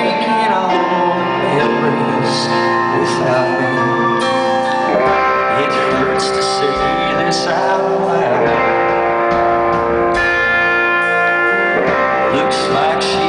making all memories without me. It hurts to say this out loud. Looks like she